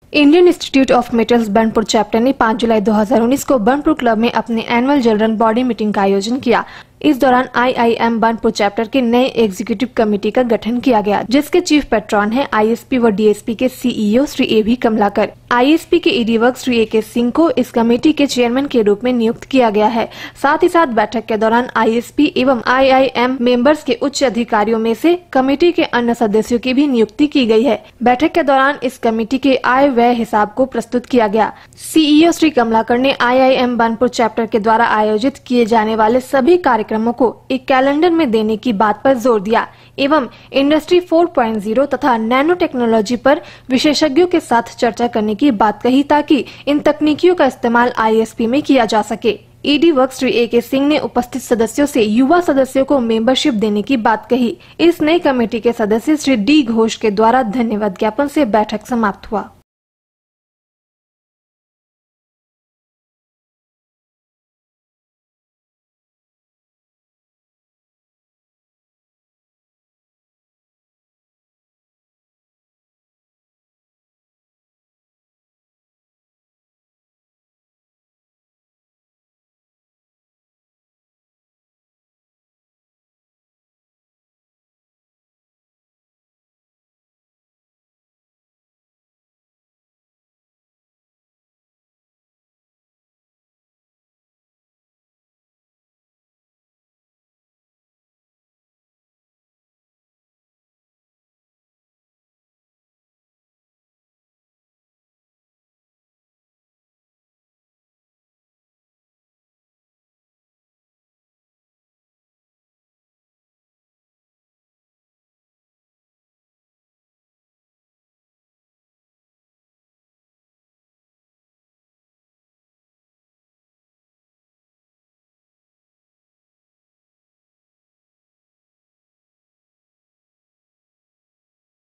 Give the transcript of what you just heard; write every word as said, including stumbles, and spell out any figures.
Indian Institute of Metals Burnpur chapter ने पाँच जुलाई दो हज़ार उन्नीस को बर्नपुर क्लब में अपने एनुअल जनरल बॉडी मीटिंग का आयोजन किया। इस दौरान I I M Burnpur chapter के नए एग्जीक्यूटिव कमेटी का गठन किया गया, जिसके चीफ पेट्रॉन हैं आई एस पी व डी एस पी के सी ई ओ श्री ए भी कमलाकर। आई एस पी के ई डी वर्ग श्री ए के सिंह को इस कमेटी के चेयरमैन के रूप में नियुक्त किया गया है। साथ ही साथ बैठक के दौरान आई एस पी एवं आई आई एम मेंबर्स के उच्च अधिकारियों में से कमेटी के अन्य सदस्यों की भी नियुक्ति की गई है। बैठक के दौरान इस कमेटी के आय व्यय हिसाब को प्रस्तुत किया गया। सी ई ओ श्री कमलाकर ने I I M Burnpur chapter के द्वारा आयोजित किए जाने वाले सभी कार्यक्रमों को एक कैलेंडर में देने की बात पर जोर दिया एवं इंडस्ट्री फोर पॉइंट ज़ीरो तथा नैनो टेक्नोलॉजी पर विशेषज्ञों के साथ चर्चा करने की बात कही, ताकि इन तकनीकियों का इस्तेमाल आई एस पी में किया जा सके। ई डी वर्ग श्री ए के सिंह ने उपस्थित सदस्यों से युवा सदस्यों को मेंबरशिप देने की बात कही। इस नई कमेटी के सदस्य श्री डी घोष के द्वारा धन्यवाद ज्ञापन से बैठक समाप्त हुआ।